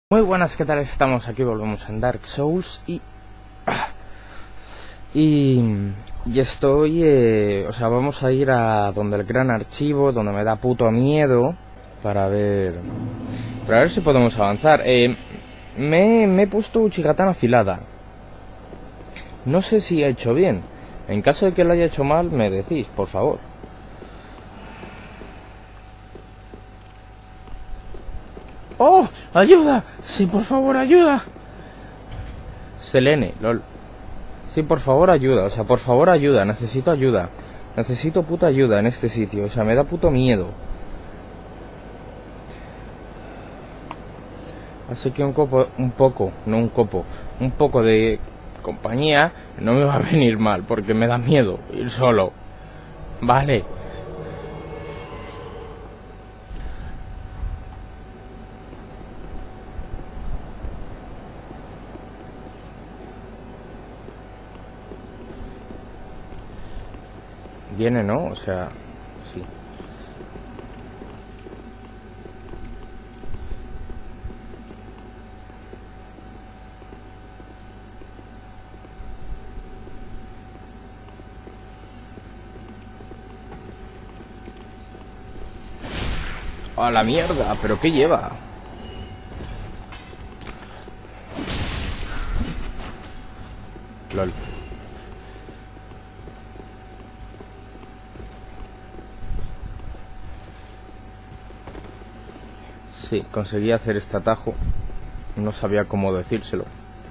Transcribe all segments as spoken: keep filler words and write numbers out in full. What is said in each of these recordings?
Muy buenas, ¿qué tal estamos? Aquí volvemos en Dark Souls y... Y, y estoy... Eh, o sea, vamos a ir a donde el gran archivo, donde me da puto miedo, para ver... Para ver si podemos avanzar. Eh, me, me he puesto Uchigatana afilada. No sé si he hecho bien. En caso de que lo haya hecho mal, me decís, por favor. ¡Oh! ¡Ayuda! Sí, por favor, ayuda. Selene, lol. Sí, por favor, ayuda. O sea, por favor, ayuda. Necesito ayuda. Necesito puta ayuda en este sitio. O sea, me da puto miedo. Así que un copo, un poco, no un copo, un poco de compañía no me va a venir mal, porque me da miedo ir solo. Vale. Viene, ¿no? O sea, sí. ¡A la mierda! ¿Pero qué lleva? LOL. Sí, conseguí hacer este atajo. No sabía cómo decírselo.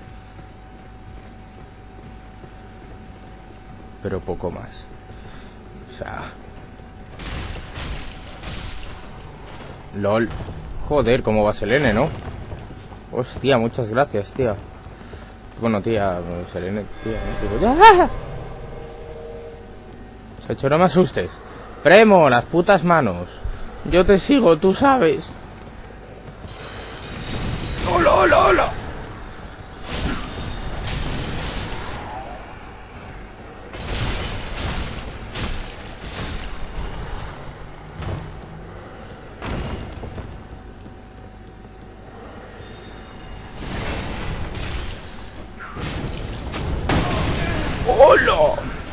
Pero poco más. O sea... LOL. Joder, cómo va Selene, ¿no? Hostia, muchas gracias, tía. Bueno, tía, Selene, tía, ¿eh? ¡Ah! Secho, no me asustes. Premo, las putas manos. Yo te sigo, tú sabes. ¡Hola, hola, hola! ¡Hola!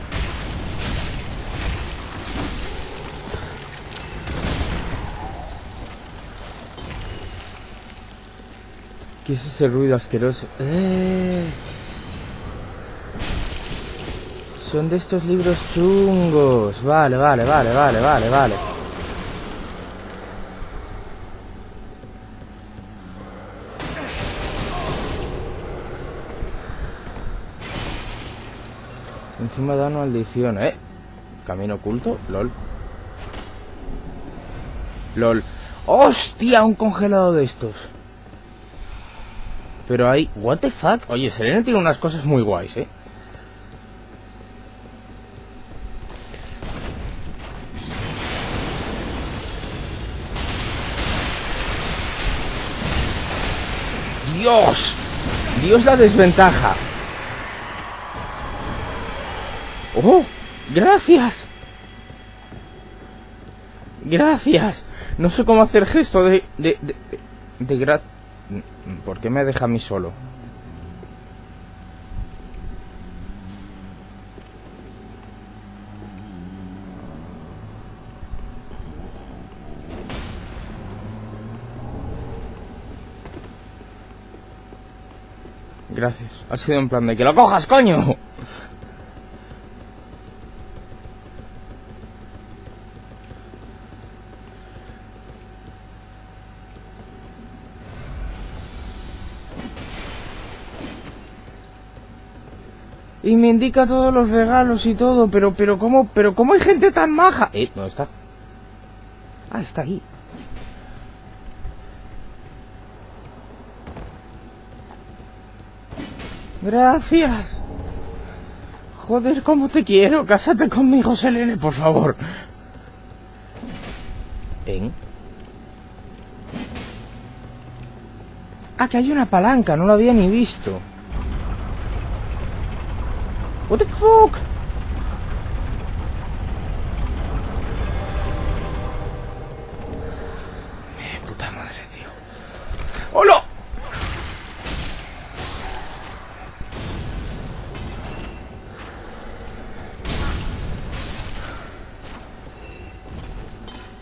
¿Qué es ese ruido asqueroso? ¡Eh! Son de estos libros chungos. Vale, vale, vale, vale, vale, vale. Encima da maldición, ¿eh? Camino oculto, lol. LOL. ¡Hostia! Un congelado de estos. Pero hay... ¿What the fuck? Oye, Selene tiene unas cosas muy guays, ¿eh? ¡Dios! ¡Dios, la desventaja! ¡Oh! ¡Gracias! ¡Gracias! No sé cómo hacer gesto de... De... De, de gracias. ¿Por qué me deja a mí solo? Gracias. Ha sido en plan de que lo cojas, coño. Y me indica todos los regalos y todo, pero, pero, ¿cómo, pero, cómo hay gente tan maja? Eh, ¿dónde está? Ah, está ahí. Gracias. Joder, cómo te quiero. Cásate conmigo, Selene, por favor. ¿En? Ah, que hay una palanca, no lo había ni visto. What the fuck? Eh, puta madre, tío. ¡Hola!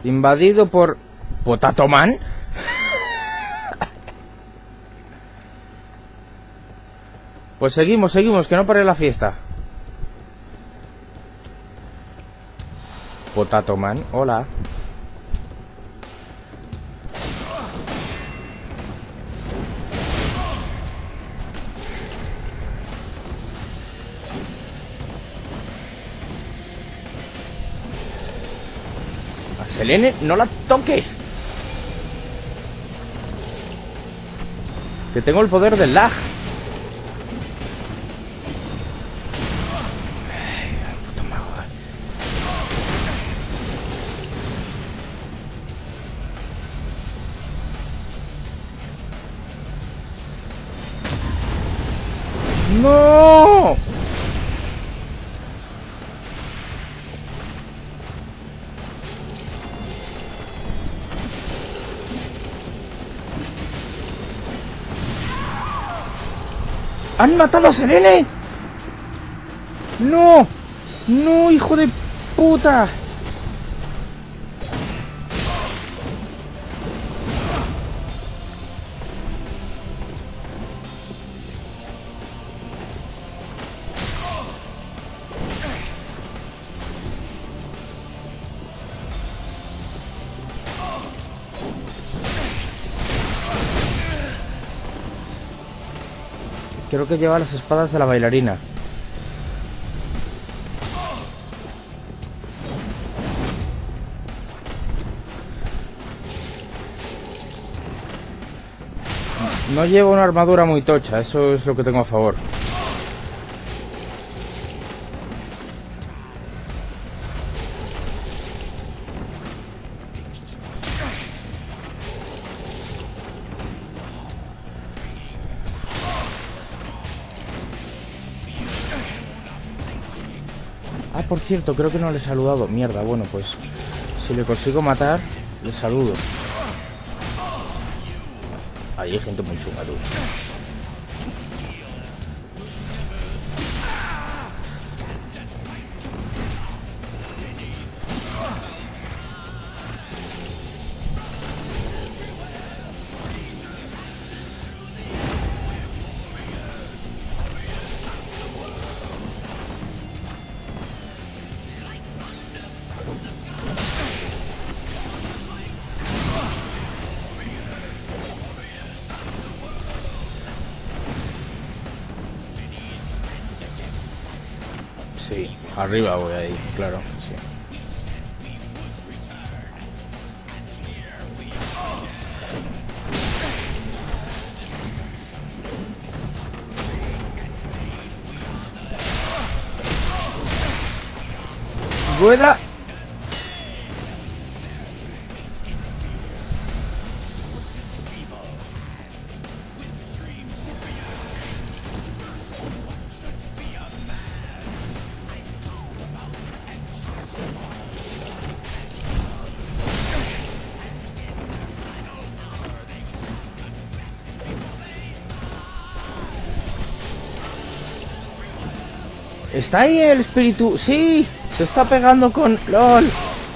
Invadido por... ¿Potato Man? Pues seguimos, seguimos, que no pare la fiesta. Potato Man, hola. A Selene, no la toques. Que tengo el poder del lag. ¡No! ¡Han matado a Selene! ¡No! ¡No, hijo de puta! Creo que lleva las espadas de la bailarina. No lleva una armadura muy tocha, eso es lo que tengo a favor. Ah, por cierto, creo que no le he saludado. Mierda, bueno, pues si le consigo matar, le saludo. Ahí hay gente muy chunga, tú. Sí, arriba voy ahí, claro, sí. ¡Vuela! ¿Está ahí el espíritu? ¡Sí! Se está pegando con... ¡Lol!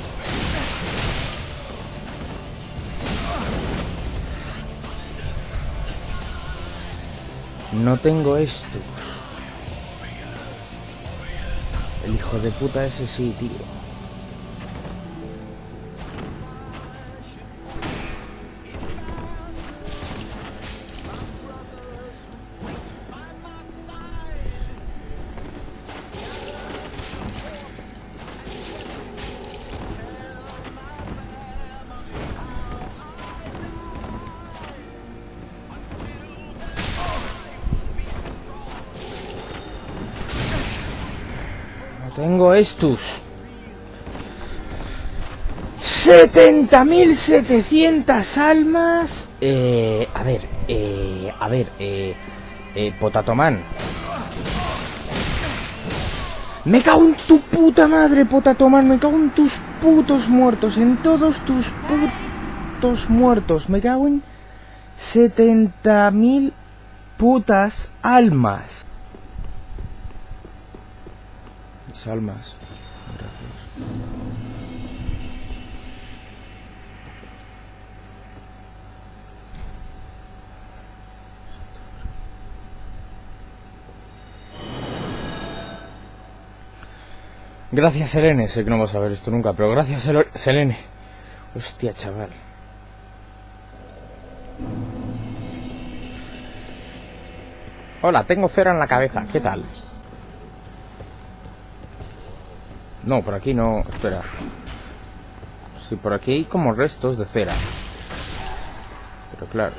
No tengo esto. El hijo de puta ese sí, tío. Tengo estos setenta mil setecientas almas. Eh, a ver, eh, a ver, eh, eh, Potato Man. Me cago en tu puta madre, Potato Man. Me cago en tus putos muertos, en todos tus putos muertos. Me cago en setenta mil putas almas. Almas, gracias. Gracias, Selene. Sé que no vas a ver esto nunca, pero gracias, Selene. Hostia, chaval. Hola, tengo cera en la cabeza. ¿Qué tal? No, por aquí no. Espera. Sí, por aquí hay como restos de cera. Pero claro.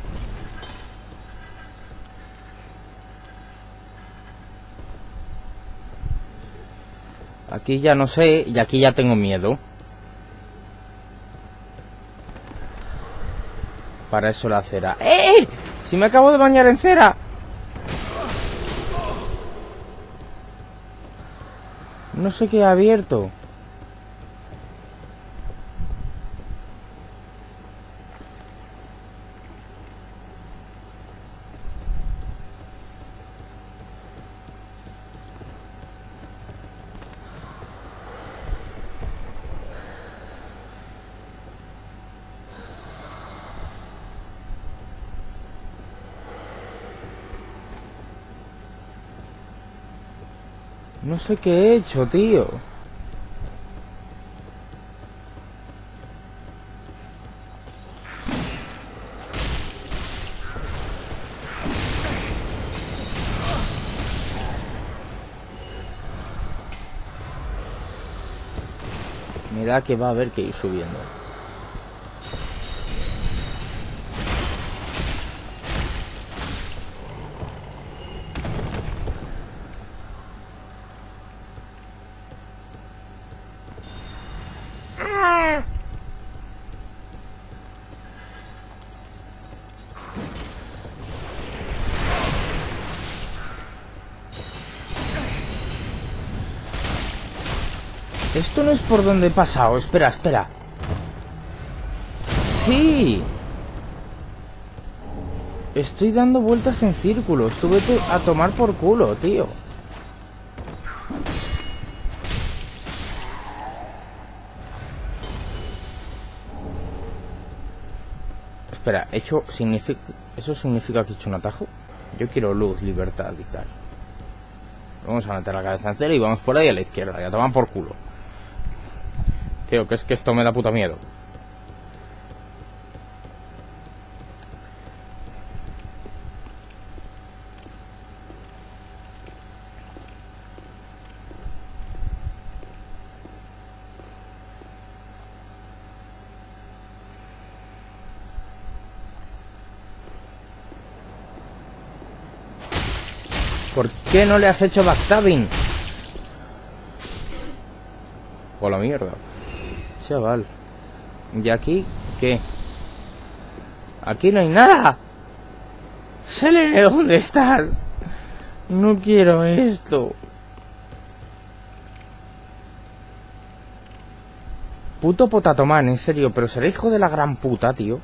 Aquí ya no sé, y aquí ya tengo miedo. Para eso la cera. ¡Eh! Si me acabo de bañar en cera. No sé qué he abierto. No sé qué he hecho, tío. Me da que va a haber que ir subiendo. Esto no es por donde he pasado. Espera, espera. Sí. Estoy dando vueltas en círculos. Tú vete a tomar por culo, tío. Espera, hecho significa... ¿Eso significa que he hecho un atajo? Yo quiero luz, libertad y tal. Vamos a meter la cabeza en cero y vamos por ahí a la izquierda. Ya toman por culo. Tío, que es que esto me da puto miedo. ¿Por qué no le has hecho backstabbing? O la mierda. Chaval. ¿Y aquí qué? Aquí no hay nada. Selene, ¿dónde estás? No quiero esto. Puto potatomán, en serio. Pero será hijo de la gran puta, tío.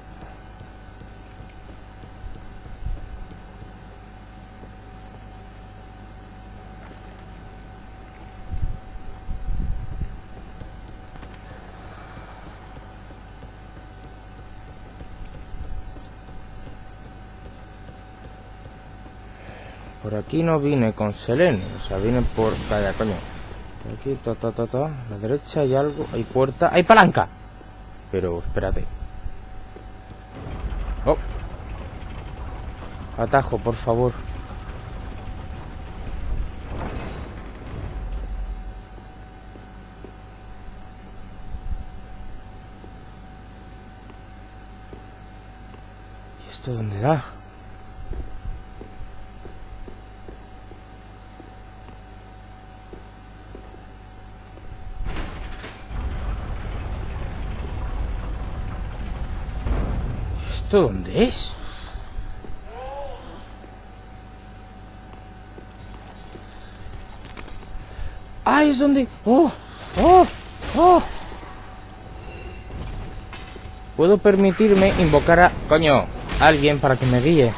Por aquí no vine con Selene, o sea, vine por... Calla, coño. Por aquí, ta, ta, ta, ta. A la derecha hay algo, hay puerta, hay palanca. Pero, espérate. Oh. Atajo, por favor. ¿Y esto dónde da? ¿Esto dónde es? ¡Ah, es donde! ¡Oh! ¡Oh! ¡Oh! Puedo permitirme invocar a... Coño, a alguien para que me guíe.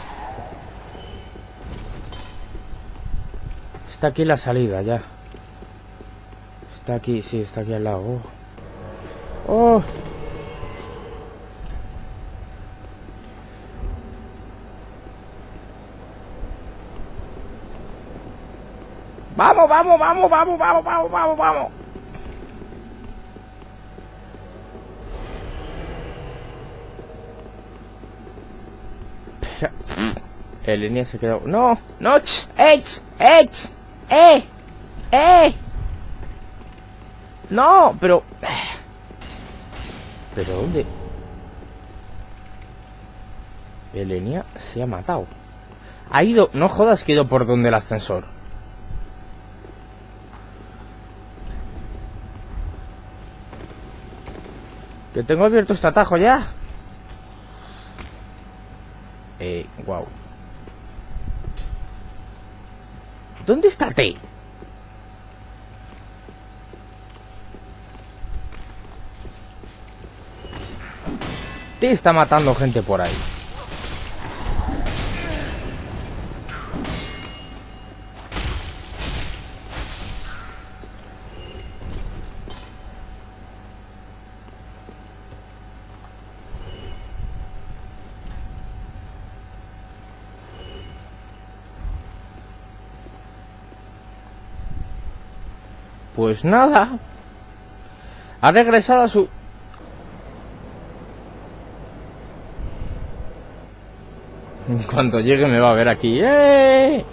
Está aquí la salida, ya. Está aquí, sí, está aquí al lado. ¡Oh! ¡Oh! ¡Vamos, vamos, vamos, vamos, vamos, vamos, vamos, vamos! Espera. Elenia se quedó... ¡No! ¡No! ch, ¡Eh! ch, ¡Eh! ch, ¡Eh! ¡Eh! ¡No! Pero... ¿Pero dónde? Elenia se ha matado. Ha ido... No jodas que ha ido por donde el ascensor. Que tengo abierto este atajo ya. Eh, wow. ¿Dónde está T? T está matando gente por ahí. Pues nada. Ha regresado a su... En cuanto llegue me va a ver aquí. ¡Eh!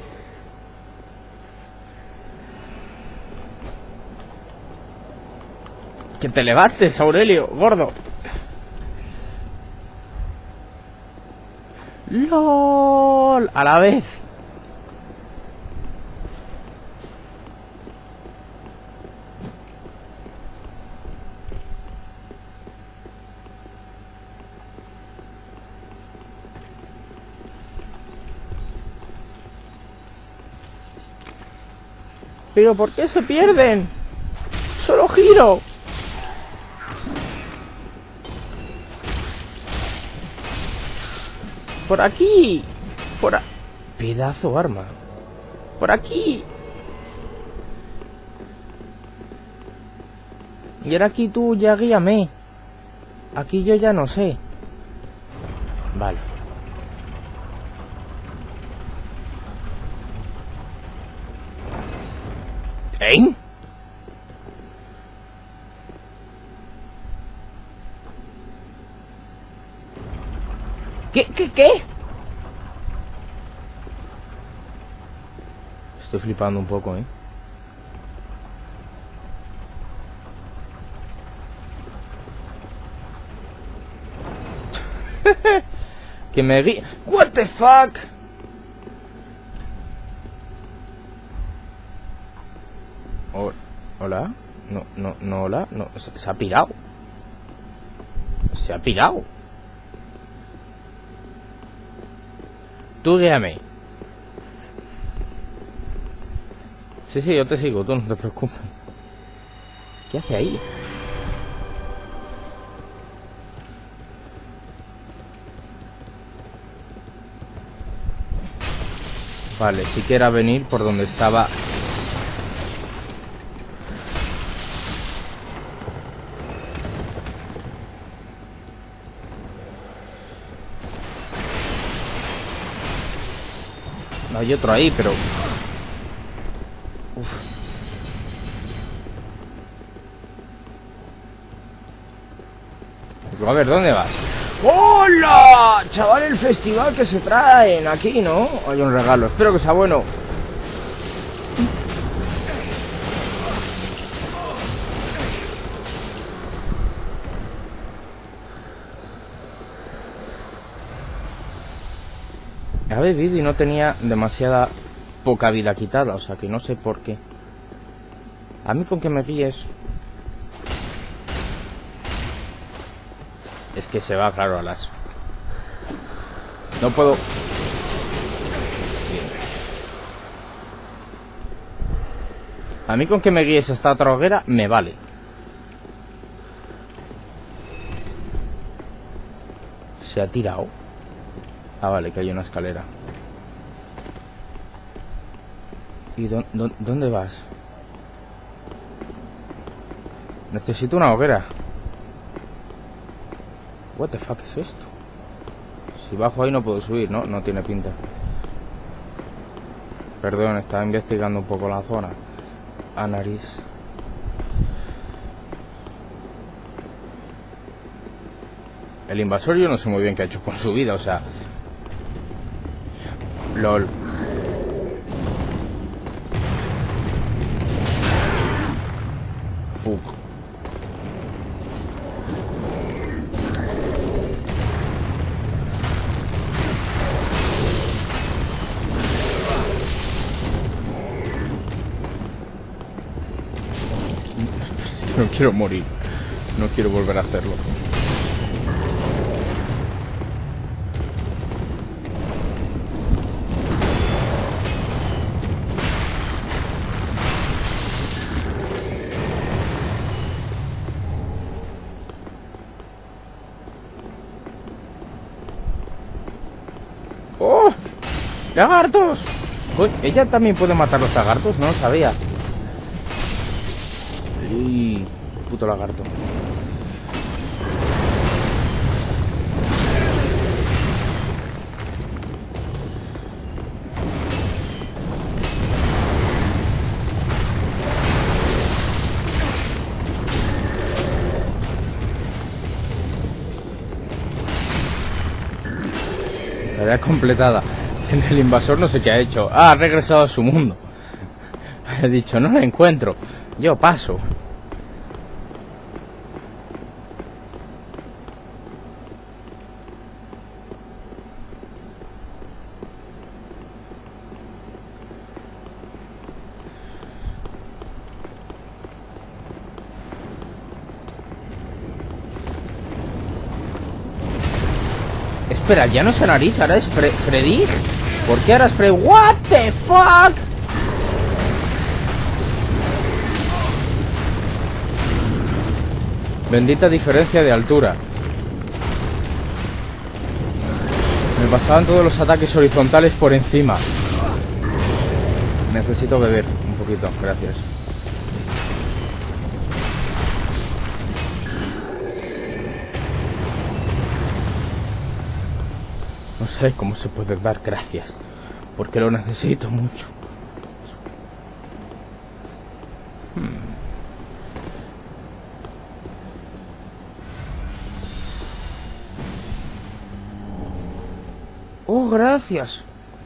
Que te levantes, Aurelio, gordo. ¡Lol! A la vez. ¿Pero por qué se pierden? ¡Solo giro! ¡Por aquí! ¡Por a... Pedazo arma! ¡Por aquí! Y ahora aquí tú ya guíame. Aquí yo ya no sé. Vale. ¿Eh? ¿Qué? ¿Qué? ¿Qué? Estoy flipando un poco, ¿eh? Que me guíe. What the fuck? Oh, hola. No, no, no, hola. No, se, se ha pirado. Se ha pirado. Tú guíame. Sí, sí, yo te sigo, tú no te preocupes. ¿Qué hace ahí? Vale, si quiera venir por donde estaba. No hay otro ahí, pero... Uf. A ver, ¿dónde vas? ¡Hola! Chaval, el festival que se traen aquí, ¿no? Hay un regalo, espero que sea bueno. Ha bebido y no tenía demasiada poca vida quitada, o sea que no sé por qué. A mí con que me guíes... Es que se va, claro, a las... No puedo... Bien. A mí con que me guíes hasta otra hoguera, me vale. Se ha tirado. Ah, vale, que hay una escalera. ¿Y dó, dó, dónde vas? Necesito una hoguera. What the fuck es esto? Si bajo ahí no puedo subir, ¿no? No tiene pinta. Perdón, estaba investigando un poco la zona. A nariz. El invasor yo no sé muy bien qué ha hecho con su vida, o sea... LOL. Fuck. Es que no quiero morir. No quiero volver a hacerlo. ¡Oh! ¡Lagartos! Uy, ella también puede matar los lagartos, no lo sabía. ¡Uy! Puto lagarto. Tarea completada. En el invasor no sé qué ha hecho. Ah, ha regresado a su mundo. He dicho, no la encuentro. Yo paso. Espera, ya no es nariz, ahora es Fre Freddy. ¿Por qué ahora es Freddy? What the fuck? Bendita diferencia de altura. Me pasaban todos los ataques horizontales por encima. Necesito beber un poquito, gracias. No sé cómo se puede dar gracias, porque lo necesito mucho. Hmm. Oh, gracias.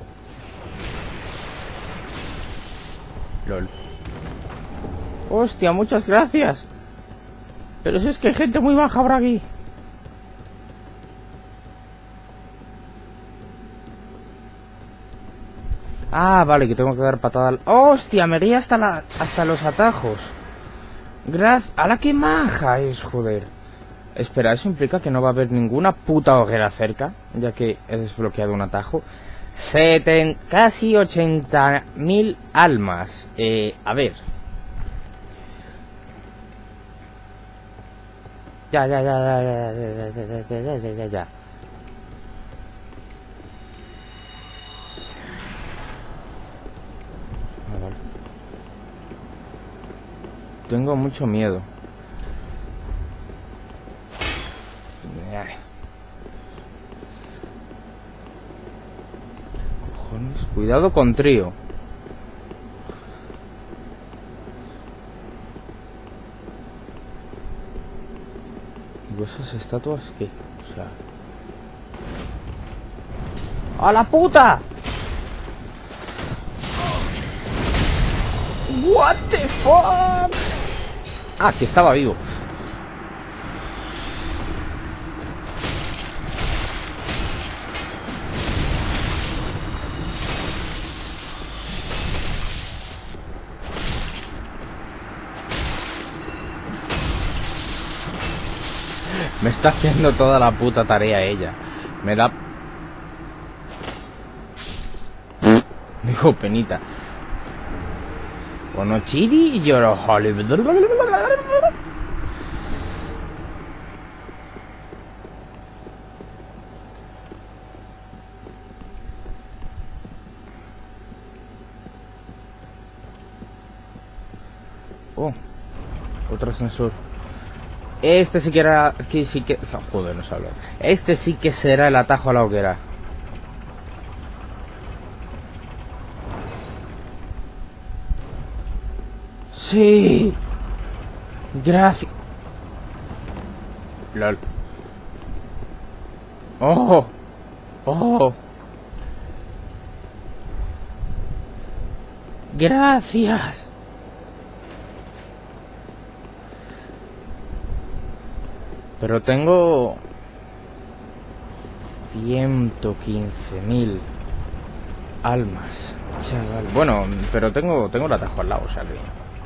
LOL. Hostia, muchas gracias. Pero si es que hay gente muy baja por aquí. Ah, vale, que tengo que dar patada al... ¡Hostia! Me iría hasta, la... hasta los atajos. Gracias. ¡A la que maja es, joder! Espera, eso implica que no va a haber ninguna puta hoguera cerca, ya que he desbloqueado un atajo. Seten... Casi ochenta mil almas. Eh, a ver. Ya, ya, ya, ya, ya, ya, ya, ya, ya, ya, ya, ya. Tengo mucho miedo. Cojones, cuidado con trío. ¿Y esas estatuas qué? O sea... ¡A la puta! What the fuck? Ah, que estaba vivo. Me está haciendo toda la puta tarea ella. Me da... Dijo penita. Onochiri y Yoroholi. Oh, otro ascensor. Este sí que era... Aquí sí que... Oh, joder, no se habla. Este sí que será el atajo a la hoguera. Sí. Gracias. Lol. Oh. Oh. Gracias. Pero tengo ciento quince mil almas, chaval. Bueno, pero tengo tengo el atajo al lado, o sea que...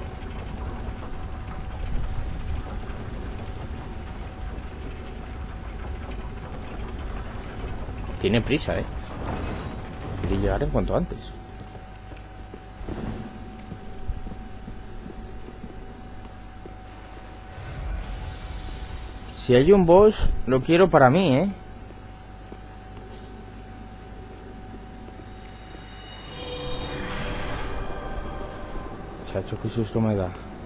Tiene prisa, eh. Quiere llegar en cuanto antes. Si hay un boss, lo quiero para mí, eh. Chacho, qué susto me da.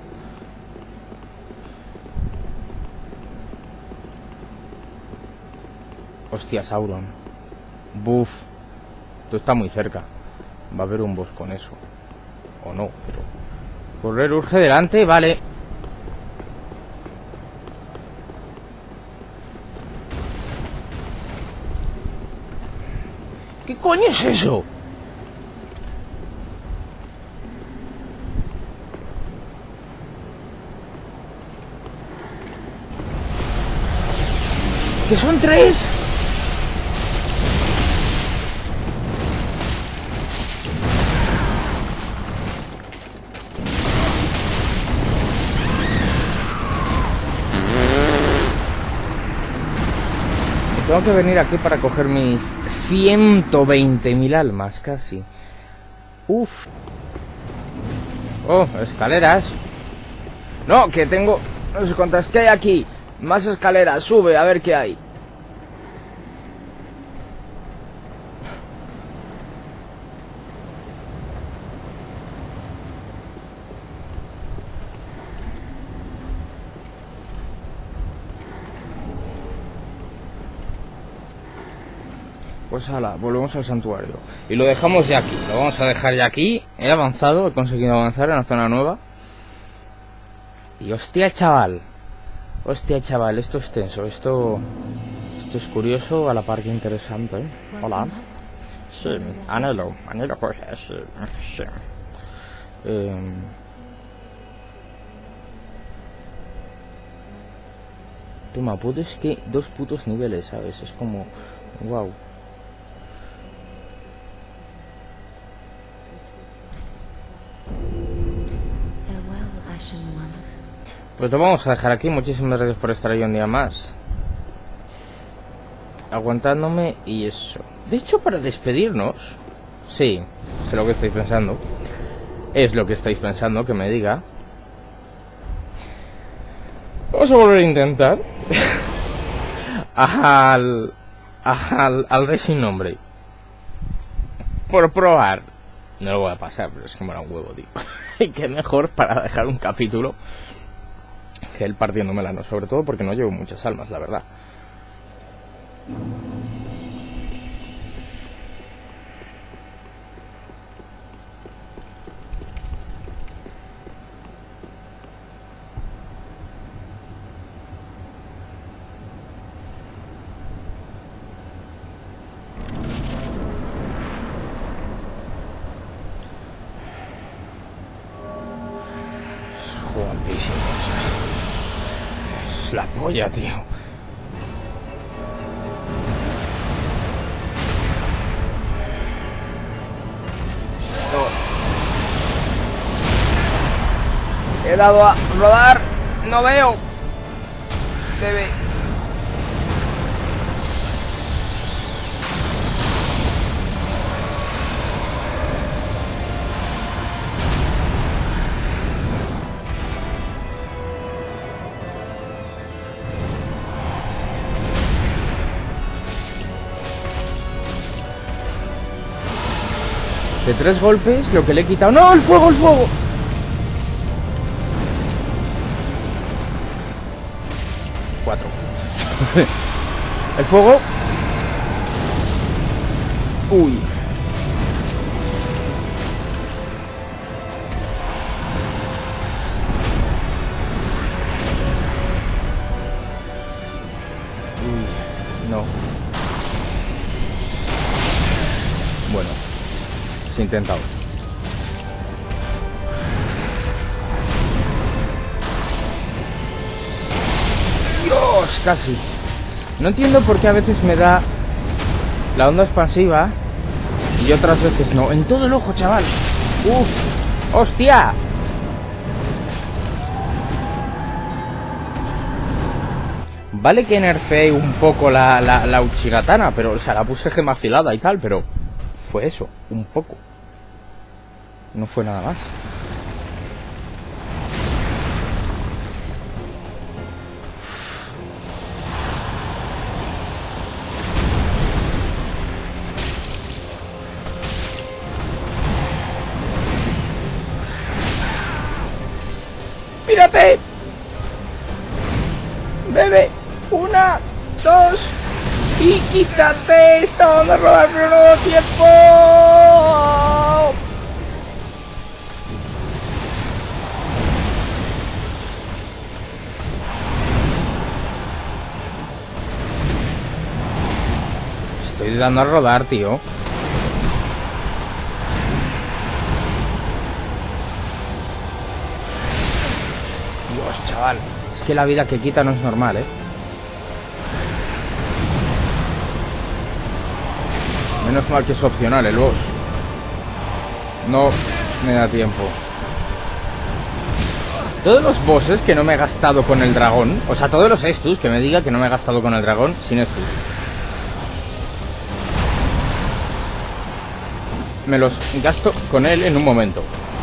Hostia, Sauron. Buf. Tú estás muy cerca. Va a haber un boss con eso. O no, pero... Correr urge delante, vale. ¿Qué coño es eso? ¿Que son tres? Tengo que venir aquí para coger mis ciento veinte mil almas, casi. Uf. Oh, escaleras. No, que tengo... No sé cuántas que hay aquí. Más escaleras, sube, a ver qué hay. Pues ala, volvemos al santuario. Y lo dejamos ya aquí, lo vamos a dejar ya aquí. He avanzado, he conseguido avanzar en la zona nueva. Y hostia, chaval. Hostia, chaval, esto es tenso, esto... Esto es curioso, a la par que interesante, ¿eh? Hola. Sí, anhelo, anhelo cosas, sí. sí. Eh... Toma, puto, es que dos putos niveles, ¿sabes? Es como... Wow. Pues lo vamos a dejar aquí. Muchísimas gracias por estar ahí un día más, aguantándome y eso. De hecho, para despedirnos... Sí, sé lo que estáis pensando. Es lo que estáis pensando, que me diga. Vamos a volver a intentar. al... Al... Al rey sin nombre. Por probar. No lo voy a pasar, pero es que me da un huevo, tío. Y qué mejor para dejar un capítulo que él partiéndomela, no, sobre todo porque no llevo muchas almas, la verdad. Guapísimo, es la polla, tío. He dado a rodar, no veo. Debe. De tres golpes, lo que le he quitado... ¡No! ¡El fuego, el fuego! Cuatro. El fuego... Uy. has intentado. Dios, casi. No entiendo por qué a veces me da la onda expansiva y otras veces no. En todo el ojo, chaval. Uf, hostia. Vale que nerfeé un poco la, la, la Uchigatana, pero, o sea, la puse gema afilada y tal, pero fue eso, un poco. No fue nada más. ¡Mírate! ¡Bebe! Una, dos y quítate. Estamos a robar pero no tiempo. Estoy dando a rodar, tío. Dios, chaval. Es que la vida que quita no es normal, ¿eh? Menos mal que es opcional el boss. No me da tiempo. Todos los bosses que no me he gastado con el dragón, o sea, todos los estus que me diga que no me he gastado con el dragón sin estus, me los gasto con él en un momento.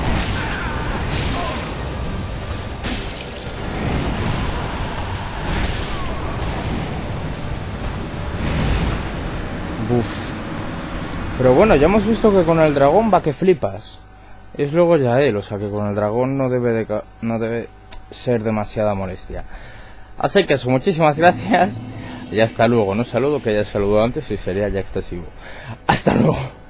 Buf. Pero bueno, ya hemos visto que con el dragón va que flipas. Es luego ya él, o sea que con el dragón no debe de no debe ser demasiada molestia. Así que eso, muchísimas gracias y hasta luego. No saludo que ya saludó antes y sería ya excesivo. Hasta luego.